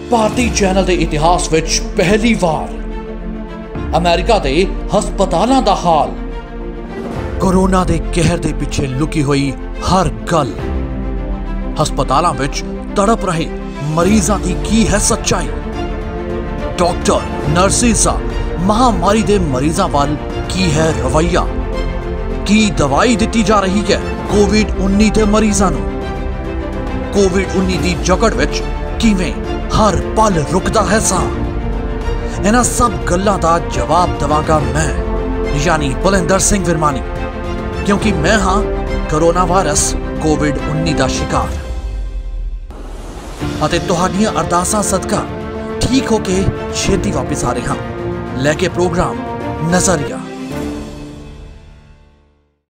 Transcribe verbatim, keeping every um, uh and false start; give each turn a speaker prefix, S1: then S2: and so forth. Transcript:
S1: ਭਾਰਤੀ channel ਦੇ ਇਤਿਹਾਸ ਵਿੱਚ ਪਹਿਲੀ ਵਾਰ ਅਮਰੀਕਾ ਦੇ ਹਸਪਤਾਲਾਂ ਦਾ ਹਾਲ, ਕੋਰੋਨਾ ਦੇ ਕਹਿਰ ਦੇ ਪਿੱਛੇ ਲੁਕੀ ਹੋਈ ਹਰ ਗੱਲ, ਹਸਪਤਾਲਾਂ ਵਿੱਚ ਤੜਪ ਰਹੇ ਮਰੀਜ਼ਾਂ ਦੀ ਕੀ ਹੈ ਸੱਚਾਈ, ਡਾਕਟਰ ਨਰਸਿਸ ਦਾ महामारी ਦੇ ਮਰੀਜ਼ਾਂ ਵੱਲ ਕੀ ਹੈ ਰਵੱਈਆ, ਕੀ ਦਵਾਈ ਦਿੱਤੀ ਜਾ ਰਹੀ ਹੈ ਕੋਵਿਡ ਉੱਨੀ ਦੇ ਮਰੀਜ਼ਾਂ ਨੂੰ, ਕੋਵਿਡ ਉੱਨੀ ਦੀ ਜਕੜ ਵਿੱਚ ਕਿਵੇਂ हर पल रुकता है साह। इन्हां सब गल्लां दा जवाब देवांगा मैं, यानी बलिंदर सिंह विरमानी, क्योंकि मैं हाँ कोरोना वायरस कोविड उन्नी दा शिकार अते तुहाडियां अरदासां सदका ठीक होके छेती वापस आ रहे हाँ, लैके प्रोग्राम नजरिया।